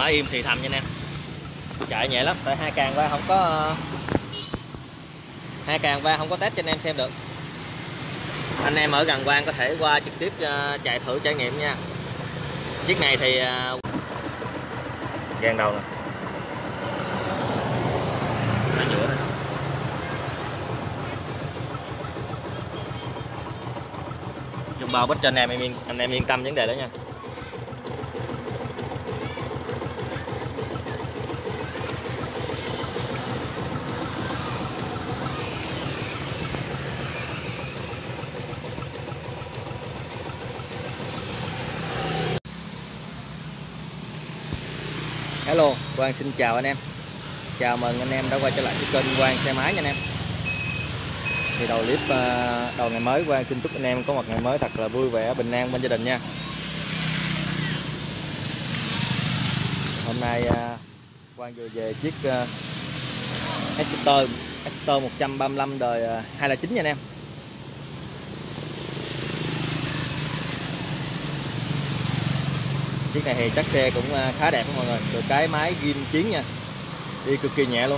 mở im thì thầm nha anh em. Chạy nhẹ lắm, tại hai càng va không có test cho anh em xem được. Anh em ở gần Quang có thể qua trực tiếp chạy thử trải nghiệm nha. Chiếc này thì gan đầu nè, ở giữa này. Chung bao bít cho anh em yên tâm vấn đề đó nha. Hello, Quang xin chào anh em. Chào mừng anh em đã quay trở lại với kênh Quang xe máy nha anh em. Thì đầu clip đầu ngày mới, Quang xin chúc anh em có một ngày mới thật là vui vẻ, bình an bên gia đình nha. Hôm nay Quang vừa về chiếc Exeter 135 đời 209 nha anh em. Chiếc này thì chắc xe cũng khá đẹp mọi người, được cái máy ghim chiến nha, đi cực kỳ nhẹ luôn.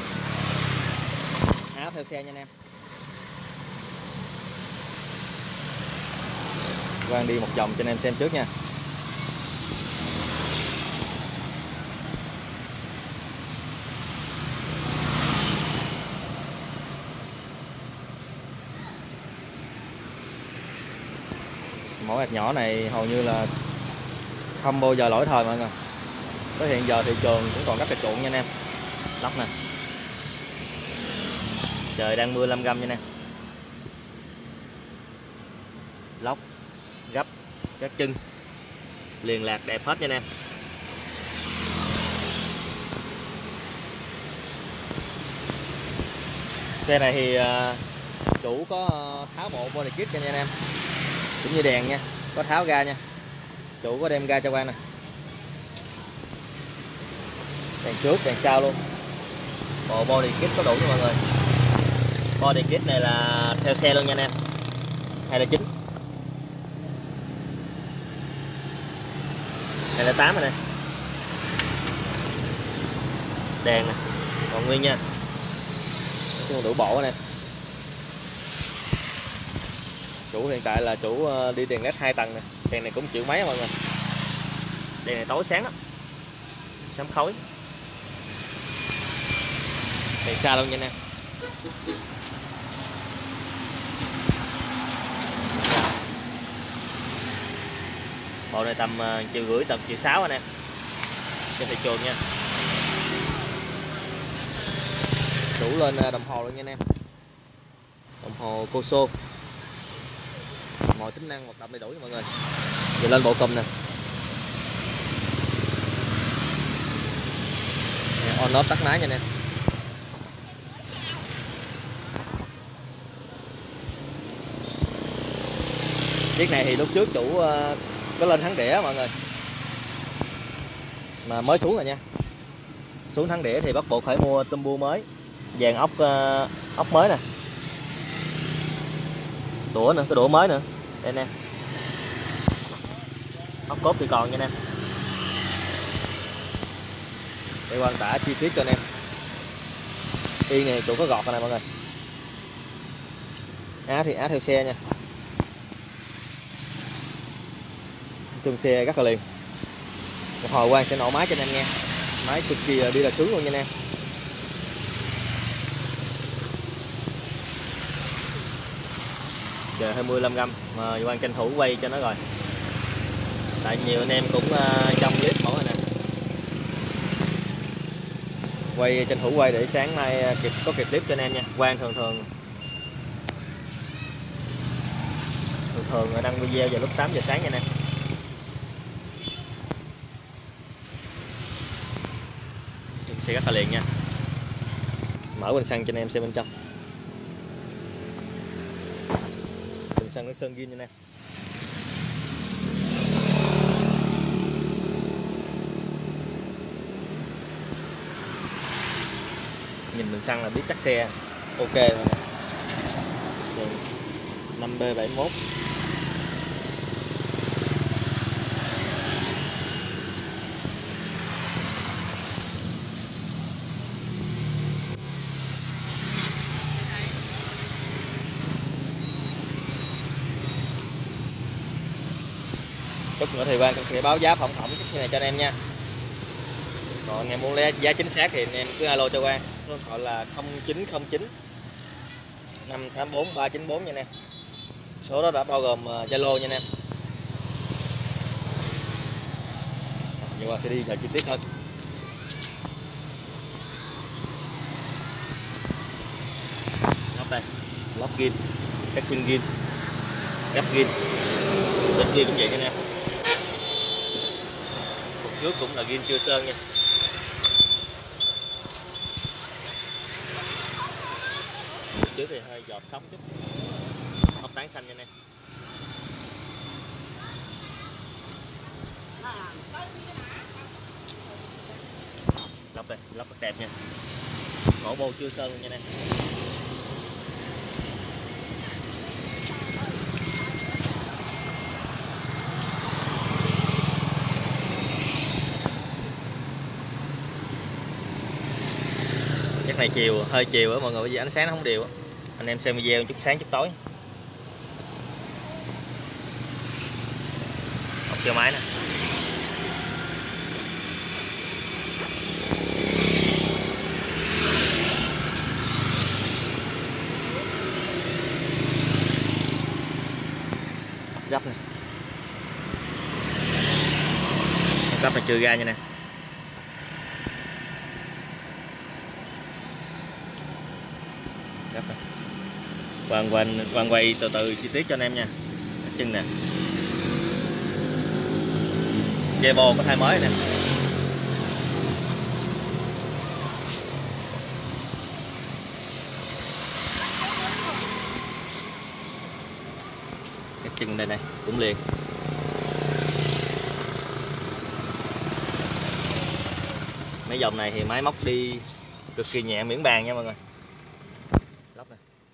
Áo theo xe nha anh em. Quang đi một vòng cho anh em xem trước nha. Mẫu hạt nhỏ này hầu như là không bao giờ lỗi thời mọi người. Tới hiện giờ thị trường cũng còn rất là chuộng nha anh em. Lóc nè, trời đang mưa 5 găm nha anh em. Lóc, gấp, các chân liền lạc đẹp hết nha anh em. Xe này thì chủ có tháo bộ body kit cho nha anh em, cũng như đèn nha, có tháo ga nha. Chủ có đem ga cho Quang nè, đèn trước đèn sau luôn, bộ body kit có đủ nha mọi người. Body kit này là theo xe luôn nha anh em, 209 208 rồi nè. Đèn nè còn nguyên nha, nói đủ bộ nè. Chủ hiện tại là chủ đi đèn led 2 tầng nè. Đèn này cũng triệu mấy mọi người. Đèn này tối sáng lắm, sáng khói. Đèn xa luôn nha anh em. Bộ này tầm triệu rưỡi, tầm triệu 6 anh em, trên thị trường nha. Chủ lên đồng hồ luôn nha anh em, đồng hồ Coso, mọi tính năng hoạt động đầy đủ nha mọi người. Giờ lên bộ cùm nè, on off tắt máy nha anh em. Chiếc này thì lúc trước chủ có lên thắng đĩa mọi người, mà mới xuống rồi nha. Xuống thắng đĩa thì bắt buộc phải mua tumbo mới, dàn ốc mới nè, đũa nữa, cái đũa mới nữa đây anh em. Ốc cốt thì còn nha anh em. Để Quang tả chi tiết cho anh em. Yên này chủ có gọt này mọi người. Á thì á theo xe nha. Chung xe rất là liền. Một hồi Quang sẽ nổ máy cho anh em nghe. Máy cực kỳ đi là sướng luôn nha anh em. Giờ hơi mưa 5 găm mà Quang tranh thủ quay cho nó rồi. Tại nhiều anh em cũng trong clip mẫu này nè. Quay tranh thủ quay để sáng mai có kịp clip cho anh em nha. Quang thường đăng video vào lúc 8 giờ sáng nha anh em. Xe rất là liền nha. Mở bình xăng cho anh em xem bên trong. Bình xăng nó sơn zin nha anh em. Nhìn bình xăng là biết chắc xe ok rồi. 5B71. Chút nữa thì Quang cũng sẽ báo giá phỏng cái xe này cho anh em nha. Còn anh em muốn lấy giá chính xác thì anh em cứ alo cho Quang, số điện thoại là 0909 584 394 nha anh em. Số đó đã bao gồm Zalo nha anh em. Giờ Quang sẽ đi vào chi tiết hơn. Lốp đây, lốp gin, các pin gin, gấp gin, bên kia cũng vậy nha anh em. Phần trước cũng là gin chưa sơn nha. Phần trước thì hơi giọt sóng chút. Hốc tán xanh nha anh em. Lốp đây, lốp rất đẹp nha. Cổ bô chưa sơn nha anh em. Chắc này chiều, hơi chiều á mọi người, bởi vì ánh sáng nó không đều á. Anh em xem video chút sáng chút tối. Học cho máy nè. Gấp này. Gấp này chưa ra nha nè. Gấp này. Quang quay từ từ chi tiết cho anh em nha. Chân nè. Dây bò có thay mới nè. Cái chân đây này cũng liền. Mấy dòng này thì máy móc đi cực kỳ nhẹ miễn bàn nha mọi người. Lóc này.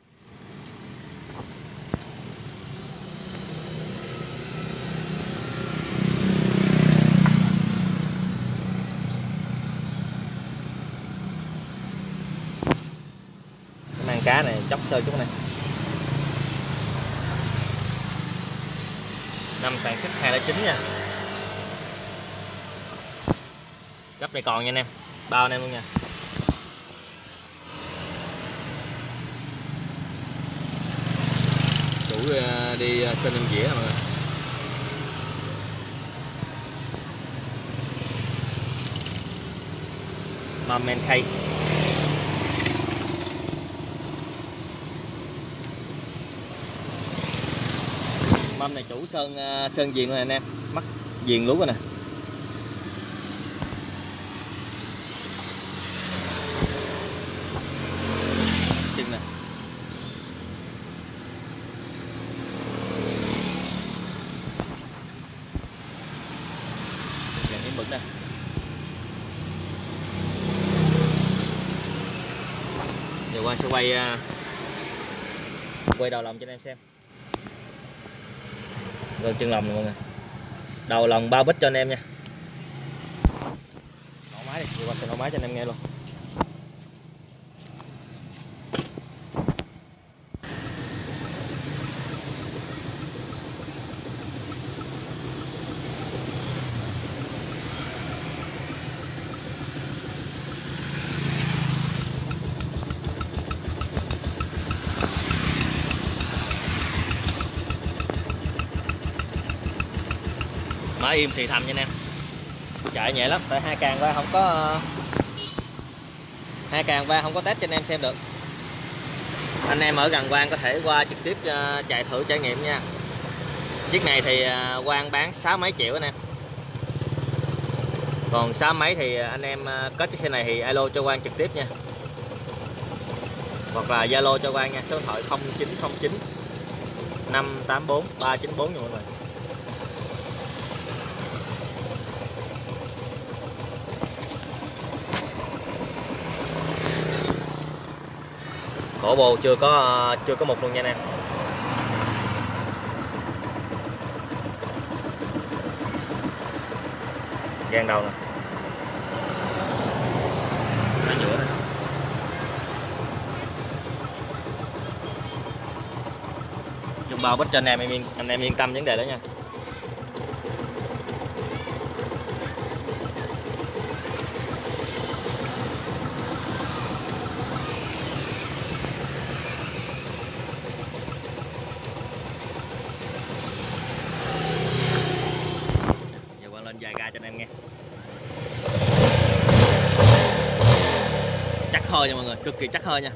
Cái mang cá này chóc sơ chút này. 5 sản xuất 209 nha. Cấp này còn nha anh em, bao anh em luôn nha. Chủ đi sơn lên dĩa mọi người. Mâm men khay. Mâm này chủ sơn viền luôn nè anh em, mắt viền lú rồi nè. Chân nè. Dàn miếng mực nè. Giờ Quang sẽ quay đầu lòng cho anh em xem. Rồi chân lòng này mọi người. Đầu lòng 3 bít cho anh em nha. Nổ máy đi, giờ Quang sẽ nổ máy cho anh em nghe luôn. Mở im thì thầm nha anh em. Chạy nhẹ lắm, tại hai càng va không có test cho anh em xem được. Anh em ở gần Quang có thể qua trực tiếp chạy thử trải nghiệm nha. Chiếc này thì Quang bán 6 mấy triệu anh em. Còn 6 mấy thì anh em có chiếc xe này thì alo cho Quang trực tiếp nha. Hoặc là Zalo cho Quang nha, số điện thoại 0909 584 394 nha mọi người. Cổ bồ chưa có mục luôn nha anh em. Gan đầu nè. Ở giữa này. Chung bao bít cho anh em yên tâm vấn đề đó nha. ga cho anh em nghe. Chắc hơi nha mọi người, cực kỳ chắc hơi nha.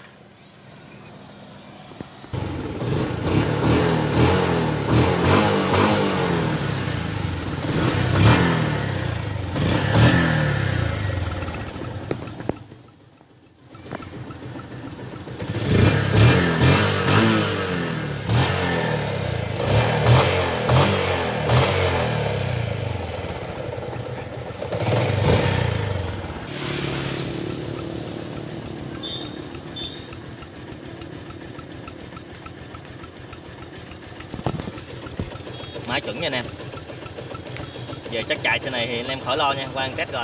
Máy chuẩn nha anh em. Giờ chắc chạy xe này thì anh em khỏi lo nha, qua ăn test rồi.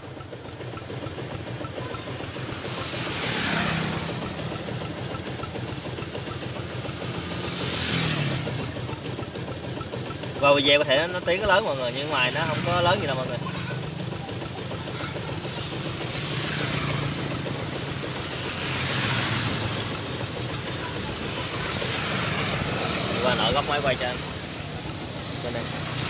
Qua video có thể nó tiếng nó lớn mọi người, nhưng ngoài nó không có lớn gì đâu mọi người. Qua nội góc máy quay cho anh. Bên đây.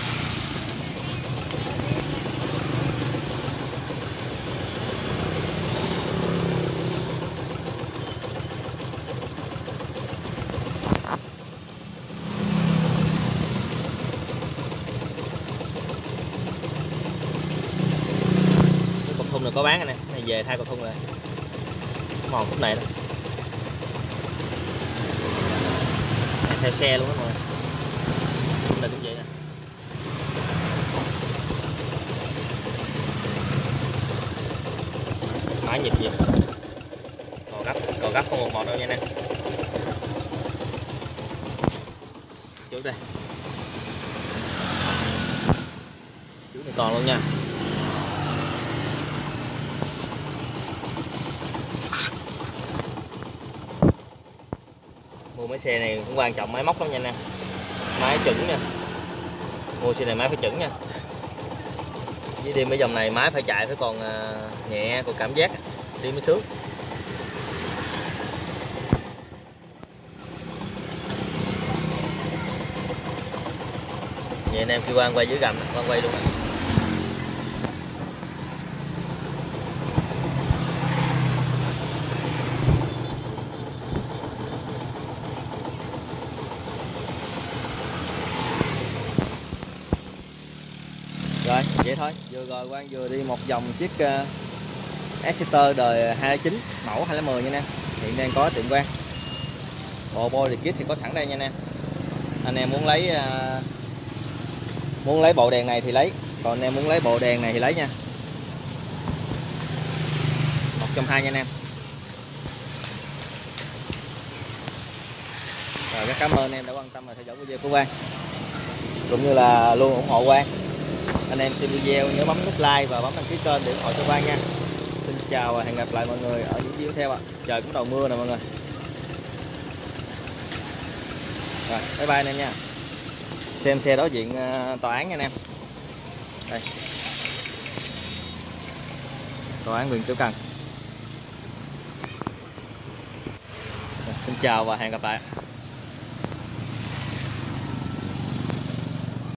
Cục thun này có bán anh em, này về thay cục thun rồi. Mòn khúc này đó. Này theo xe luôn đó mọi người. Đây cũng vậy nè. Máy nhịp gì còn gấp không 11 đâu nha nè. Chú đây, chú này còn luôn nha. Mua mấy xe này cũng quan trọng máy móc lắm nha nè, máy chuẩn nha. Mua xe này máy phải chuẩn nha. Với đi mấy dòng này máy phải chạy phải còn nhẹ, còn cảm giác đi mới sướng. Vậy anh em kêu Quang quay dưới gầm, Quang quay luôn á. Rồi vậy thôi, vừa rồi Quang vừa đi một vòng chiếc Exciter đời 209 mẫu 210 nha anh em. Hiện đang có tiệm Quang. Bộ body kit thì có sẵn đây nha anh em. Anh em muốn lấy bộ đèn này thì lấy, còn anh em muốn lấy bộ đèn này thì lấy nha. 1 trong 2 nha anh em. Rồi rất cảm ơn anh em đã quan tâm và theo dõi video của Quang, cũng như là luôn ủng hộ Quang. Anh em xem video nhớ bấm nút like và bấm đăng ký kênh để ủng hộ cho Quang nha. Xin chào và hẹn gặp lại mọi người ở những video tiếp theo ạ. Trời cũng đầu mưa nè mọi người. Rồi bye bye anh em nha. Xem xe đối diện tòa án nha anh em. Đây, tòa án huyện Tiểu Cần. Rồi, xin chào và hẹn gặp lại.